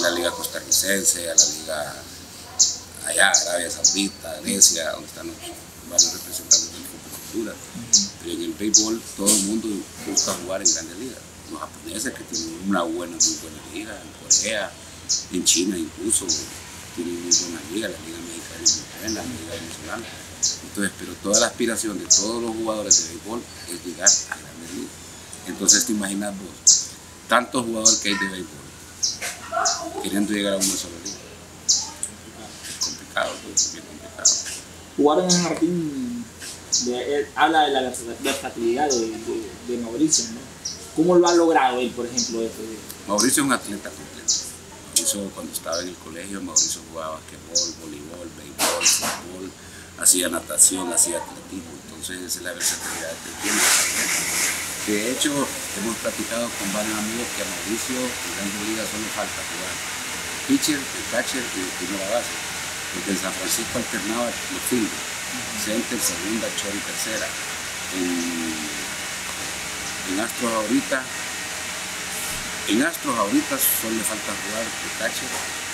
la liga costarricense, a la liga allá, Arabia Saudita, Grecia, donde están los varios representantes del fútbol cultura. Pero en el béisbol todo el mundo busca jugar en grandes ligas. Los japoneses que tienen una muy buena liga, en Corea, en China incluso tienen muy buena liga, la liga mexicana es muy buena, la liga venezolana. Entonces, pero toda la aspiración de todos los jugadores de béisbol es llegar a grandes ligas. Entonces te imaginas vos, tantos jugadores que hay de béisbol, queriendo llegar a una sola liga. Es complicado, es bien complicado. Jugar en el jardín habla de la versatilidad de Mauricio, ¿no? ¿Cómo lo ha logrado él, por ejemplo? Mauricio es un atleta completo. Mauricio, cuando estaba en el colegio, Mauricio jugaba basquetbol, voleibol, béisbol, fútbol, hacía natación, hacía atletismo. Entonces esa es la versatilidad que tiene. De hecho, hemos platicado con varios amigos que a Mauricio en grandes ligas solo falta jugar pitcher, el catcher y de primera base. Porque en San Francisco alternaba los fields, center, segunda, short y tercera. En Astros ahorita solo le falta jugar el catcher,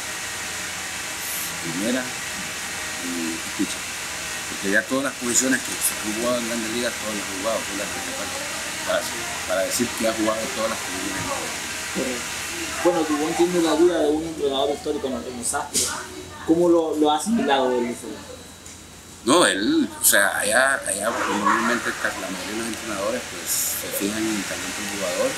primera y pitcher. Porque ya todas las posiciones que se han jugado en grandes ligas, todas las ha jugado, todas las que le faltan. Para decir que ha jugado todas las posiciones. Bueno, tú entiendes la vida de un entrenador histórico en los Astros. ¿Cómo lo has asimilado él? No, él, o sea, allá normalmente la mayoría de los entrenadores pues se fijan en el talento del jugador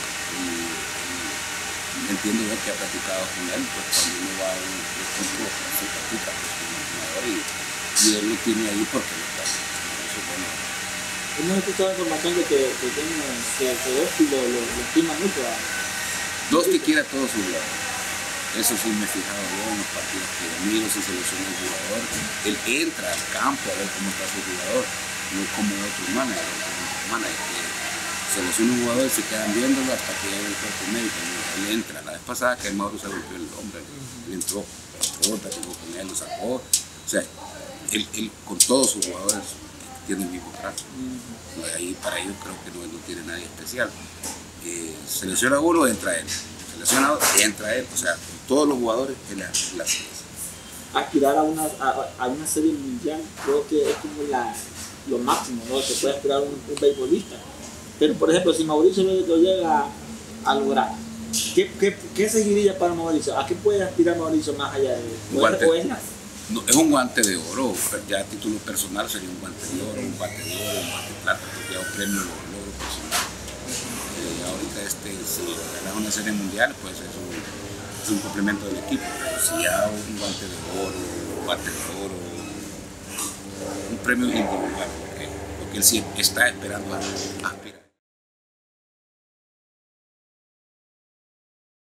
y entiendo yo que ha platicado con él, pues cuando uno va a un equipo, se platica con el entrenador y él lo tiene ahí porque lo está. Eso es bueno. Hemos escuchado información de que Dusty lo estima mucho. Dusty quiere a todos sus jugadores. Eso sí me he fijado yo en los partidos que miro, si selecciona el jugador. Él entra al campo a ver cómo está su jugador, no como otros managers que selecciona un jugador y se quedan viéndolo hasta que llegue el cuerpo médico. Él entra. La vez pasada que el Mauro se golpeó el hombre, él entró, platicó con él, lo sacó. O sea, él con todos sus jugadores tiene el mismo trato. Ahí para ellos creo que no tiene nadie especial. Selecciona uno, entra él. Seleccionado, entra él. O sea, con todos los jugadores él la hace. Aspirar a una serie mundial creo que es como lo máximo, ¿no? Que puede aspirar un beisbolista. Pero por ejemplo, si Mauricio lo llega a lograr, ¿qué seguiría para Mauricio? ¿A qué puede aspirar Mauricio más allá de no, es un guante de oro, ya a título personal sería un guante de oro, un guante de plata, porque ya un premio logro personal. Ahorita si ganas una serie mundial, pues es un complemento del equipo, pero si ya un guante de oro, un guante de oro, un premio individual, porque él sí está esperando a aspirar.